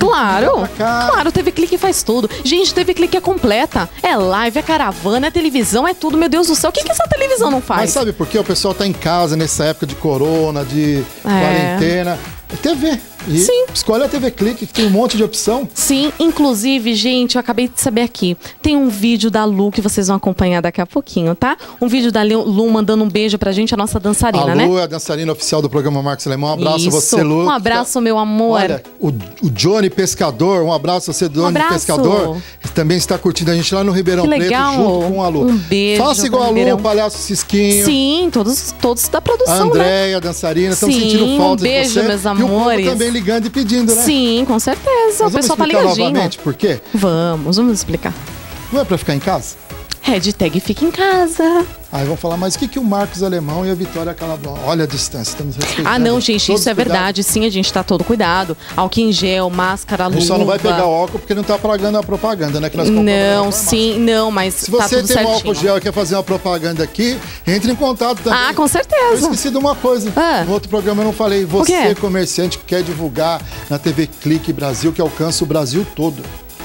Claro, TV Clique faz tudo. Gente, TV Clique é completa. É live, é caravana, é televisão, é tudo. Meu Deus do céu, o que essa televisão não faz? Mas sabe por quê? O pessoal tá em casa nessa época de corona, de quarentena. É TV. E sim. Escolhe a TV Clique, que tem um monte de opção. Sim, inclusive, gente, eu acabei de saber aqui. Tem um vídeo da Lu que vocês vão acompanhar daqui a pouquinho, tá? Um vídeo da Lu mandando um beijo pra gente, a nossa dançarina, né? A Lu é a dançarina oficial do programa Marcos Alemão. Um abraço a você, Lu. Um abraço, meu amor. Olha, o Johnny Pescador, um abraço a você, Johnny Pescador. Também está curtindo a gente lá no Ribeirão Preto, junto com a Lu. Um beijo. Faça igual a Lu, o Palhaço Cisquinho. Sim, todos da produção, a Andréia, dançarina, estamos sentindo falta de você. Um beijo, meus amores. E o povo também ligando e pedindo, né? Sim, com certeza. Mas o pessoal tá ligadinho. Novamente por quê? Vamos explicar. Não é pra ficar em casa? Hashtag fica em casa. Aí vamos falar, mas o que o Marcos Alemão e a Vitória Calabró? Olha a distância, estamos respeitando. Ah, não, gente, isso é verdade. Sim, a gente tá todo cuidado. Álcool em gel, máscara, luva. A gente só não vai pegar óculos porque não tá pagando a propaganda, né? Que nós não, sim, não, mas se você tá tudo tem um álcool gel e quer fazer uma propaganda aqui, entre em contato também. Ah, com certeza. Eu esqueci de uma coisa. No outro programa eu não falei. Você, comerciante que quer divulgar na TV Clique Brasil, que alcança o Brasil todo.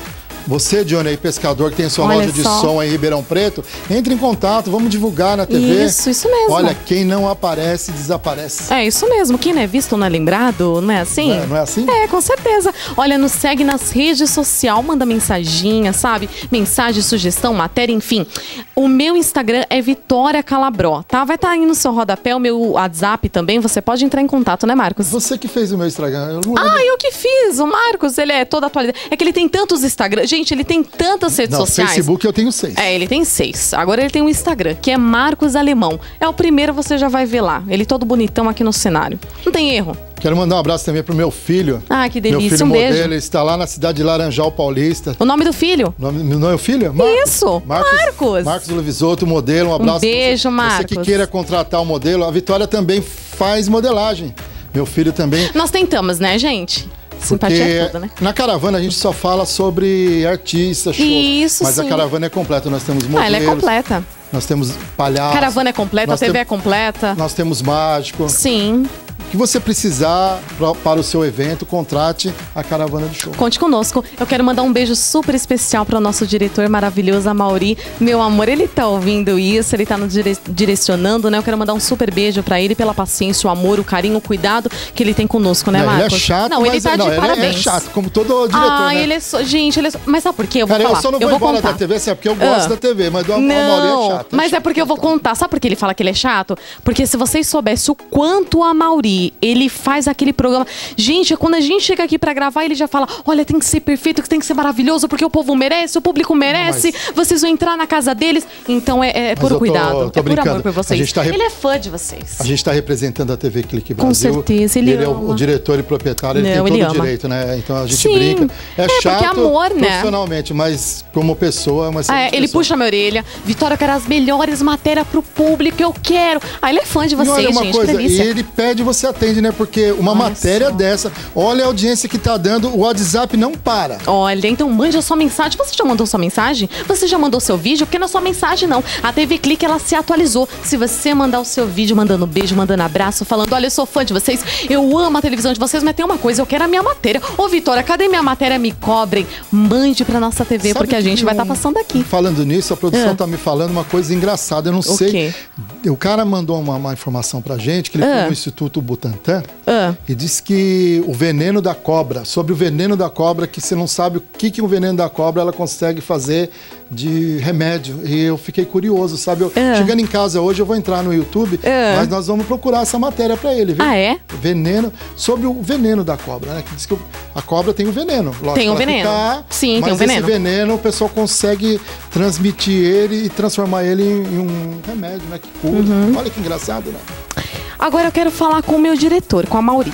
Você, Johnny, aí, pescador, que tem sua loja de som aí em Ribeirão Preto, entre em contato, vamos divulgar na TV. Isso mesmo. Olha, quem não aparece, desaparece. É isso mesmo. Quem não é visto não é lembrado, não é assim? Não é assim? É, com certeza. Olha, nos segue nas redes sociais, manda mensaginha, sabe? Mensagem, sugestão, matéria, enfim. O meu Instagram é Vitória Calabró, tá? Vai estar aí no seu rodapé, o meu WhatsApp também, você pode entrar em contato, né, Marcos? Você que fez o meu Instagram. Eu que fiz. O Marcos, ele é todo atualizado. É que ele tem tantos Instagrams. Gente, ele tem tantas redes sociais. No Facebook eu tenho 6. É, ele tem 6. Agora ele tem um Instagram, que é Marcos Alemão. É o primeiro, você já vai ver lá. Ele todo bonitão aqui no cenário. Não tem erro. Quero mandar um abraço também pro meu filho. Ah, que delícia. Meu filho um beijo. Modelo, ele está lá na cidade de Laranjal Paulista. O nome do filho? Não é o filho? Isso, Marcos. Marcos Luvisoto, modelo. Um abraço. Um beijo, Marcos. Você que queira contratar o modelo, a Vitória também faz modelagem. Meu filho também. Nós tentamos, né, gente? Simpatia toda, né? Na caravana a gente só fala sobre artistas, show. Isso, mas sim. A caravana é completa. Nós temos modelos. Ela é completa. Nós temos palhaços. A caravana é completa, a TV é completa. Nós temos mágico. Sim. O que você precisar para o seu evento, contrate a Caravana de Show. Conte conosco. Eu quero mandar um beijo super especial para o nosso diretor maravilhoso, Amaury. Meu amor, ele tá ouvindo isso, ele tá nos direcionando, né? Eu quero mandar um super beijo para ele pela paciência, o amor, o carinho, o cuidado que ele tem conosco, né, Marcos? Ele é chato, não, ele tá de parabéns. Ele é chato, como todo diretor, né? Ele é gente, ele é mas sabe por quê? Eu vou falar. Eu só não vou embora da TV, assim, é porque eu gosto da TV, mas do Amaury é chato. Mas é porque eu vou contar. Sabe por que ele fala que ele é chato? Porque se vocês soubessem o quanto o Amaury, ele faz aquele programa. Gente, quando a gente chega aqui pra gravar, ele já fala, olha, tem que ser perfeito, tem que ser maravilhoso, porque o povo merece, o público merece, vocês vão entrar na casa deles. Então é puro cuidado, é puro amor por vocês. Ele é fã de vocês. A gente tá representando a TV Clique Brasil. Com certeza, ele é o diretor e proprietário, ele tem todo o direito, né? Então a gente brinca. É chato porque é amor, né? Profissionalmente, mas como pessoa é uma excelente ele puxa a minha orelha. Vitória, eu quero as melhores matérias pro público, eu quero. Ele é fã de vocês, olha uma gente, coisa, delícia. E ele pede, você atende, né? Porque uma matéria dessa, olha a audiência que tá dando, o WhatsApp não para. Olha, então mande a sua mensagem. Você já mandou sua mensagem? Você já mandou seu vídeo? Porque não é sua mensagem, não. A TV Clique, ela se atualizou. Se você mandar o seu vídeo, mandando beijo, mandando abraço, falando, olha, eu sou fã de vocês, eu amo a televisão de vocês, mas tem uma coisa, eu quero a minha matéria. Ô, Vitória, cadê minha matéria? Me cobrem. Mande pra nossa TV, sabe, porque a gente vai estar passando aqui. Falando nisso, a produção tá me falando uma coisa engraçada, eu não sei. Quê? O cara mandou uma informação pra gente, que ele foi no Instituto Butantan e disse que o veneno da cobra, sobre o veneno da cobra, que você não sabe o que o veneno da cobra ela consegue fazer de remédio. E eu fiquei curioso, sabe? Chegando em casa hoje, eu vou entrar no YouTube, mas nós vamos procurar essa matéria pra ele, viu? Ah, é? Veneno, sobre o veneno da cobra, né? Que diz que a cobra tem um veneno. Lógico, tem um veneno. Sim, tem um veneno. Mas esse veneno, o pessoal consegue transmitir ele e transformar ele em um remédio, né? Que cura. Olha que engraçado, né? Agora eu quero falar com o meu diretor, com a Amaury.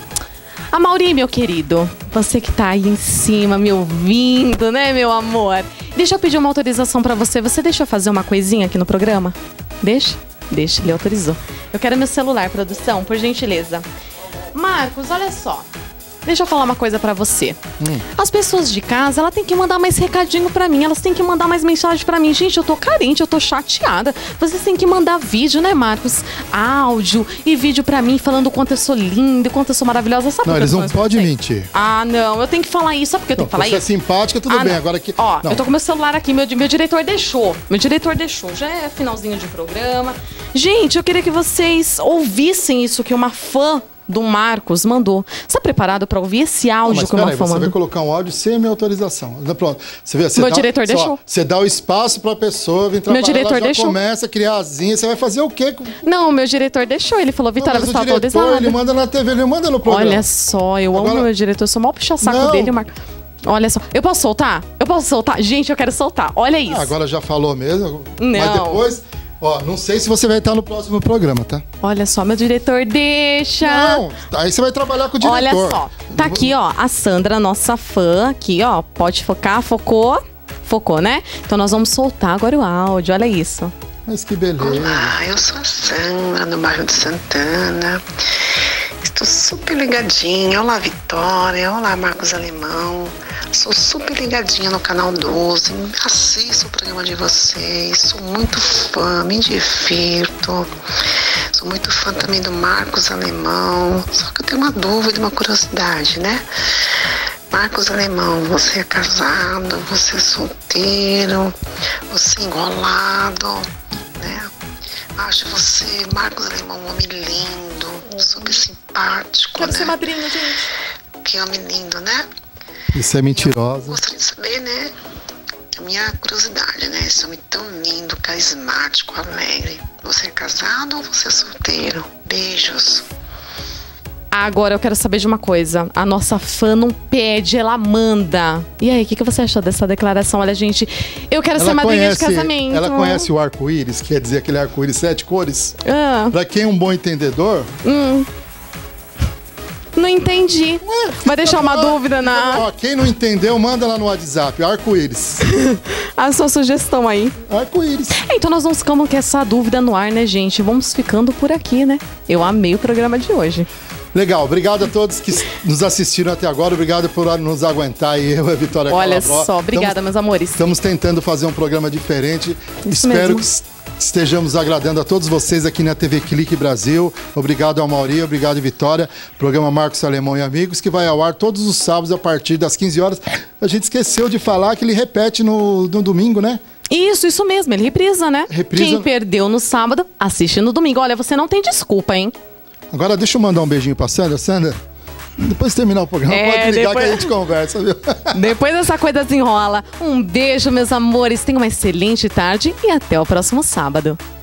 Amaury, meu querido, você que tá aí em cima me ouvindo, né, meu amor? Deixa eu pedir uma autorização pra você. Você deixa eu fazer uma coisinha aqui no programa? Deixa? Deixa, ele autorizou. Eu quero meu celular, produção, por gentileza. Marcos, olha só. deixa eu falar uma coisa pra você. As pessoas de casa, elas têm que mandar mais recadinho pra mim, elas têm que mandar mais mensagem pra mim. Gente, eu tô carente, eu tô chateada. Vocês têm que mandar vídeo, né, Marcos? Áudio e vídeo pra mim falando o quanto eu sou linda, o quanto eu sou maravilhosa. Sabe Não, por que eles eu não sou podem assim? mentir. Ah, não, eu tenho que falar isso. Sabe por que eu tenho que falar Você isso? é simpática, tudo bem. Não. Agora que... Ó, não. eu tô com meu celular aqui, meu diretor deixou. Meu diretor deixou. Já é finalzinho de programa. Gente, eu queria que vocês ouvissem isso que uma fã do Marcos mandou. Você tá preparado pra ouvir esse áudio que uma fã Você vai mandou? colocar um áudio sem a minha autorização. Pronto. Você vê, Meu diretor deixou. Você dá o espaço pra pessoa vir trabalhar, Meu diretor ela já deixou. começa a criar asinha. Você vai fazer o quê? Não, meu diretor deixou. Ele falou, Vitória, Mas você tá o diretor, autorizada. ele manda na TV, ele não manda no programa. Olha só, eu Agora- amo meu diretor. Eu sou o maior puxa-saco Não. dele, Marcos. Olha só. Eu posso soltar? Eu posso soltar? Gente, eu quero soltar. Olha isso. Agora já falou mesmo. Não. Mas depois... Ó, não sei se você vai estar no próximo programa, tá? Olha só, meu diretor deixa. Não, aí você vai trabalhar com o diretor. Olha só, tá aqui, ó, a Sandra, nossa fã, aqui, ó, pode focar, focou, né? Então nós vamos soltar agora o áudio, olha isso. Mas que beleza. Olá, eu sou a Sandra, do bairro de Santana. Estou super ligadinha. Olá, Vitória. Olá, Marcos Alemão. Sou super ligadinha no canal 12. Assisto o programa de vocês. Sou muito fã, me divirto. Sou muito fã também do Marcos Alemão. Só que eu tenho uma dúvida, uma curiosidade, né? Marcos Alemão, você é casado, você é solteiro, você é enrolado, né? Acho você, Marcos Alemão, um homem lindo, super simpático, Quero né? ser madrinha, gente. Que homem lindo, né? Isso é mentirosa. Gostaria de saber, né? A minha curiosidade, né? Esse homem tão lindo, carismático, alegre. Você é casado ou você é solteiro? Beijos. Agora eu quero saber de uma coisa. A nossa fã não pede, ela manda. E aí, o que você achou dessa declaração? Olha, gente, eu quero ser madrinha de casamento. Ela conhece o arco-íris, quer dizer aquele arco-íris 7 cores? Ah. Pra quem é um bom entendedor... Não entendi. Vai deixar uma dúvida na... Ó, quem não entendeu, manda lá no WhatsApp, arco-íris. A sua sugestão aí. Arco-íris. Então nós não ficamos com essa dúvida no ar, né, gente? Vamos ficando por aqui, né? Eu amei o programa de hoje. Legal, obrigado a todos que nos assistiram até agora. Obrigado por nos aguentar. E eu, a Vitória Olha Calabró. só, obrigada, meus amores. Estamos tentando fazer um programa diferente. Isso Espero mesmo. que estejamos agradando a todos vocês aqui na TV Clique Brasil. Obrigado ao Mauri, obrigado Vitória. Programa Marcos Alemão e Amigos, que vai ao ar todos os sábados a partir das 15 horas. A gente esqueceu de falar que ele repete no domingo, né? Isso mesmo, ele reprisa, né? Reprisa. Quem perdeu no sábado, assiste no domingo. Olha, você não tem desculpa, hein? Agora deixa eu mandar um beijinho pra Sandra. Sandra, depois de terminar o programa, pode ligar que a gente conversa, viu? Depois dessa coisa desenrola. Um beijo, meus amores. Tenham uma excelente tarde e até o próximo sábado.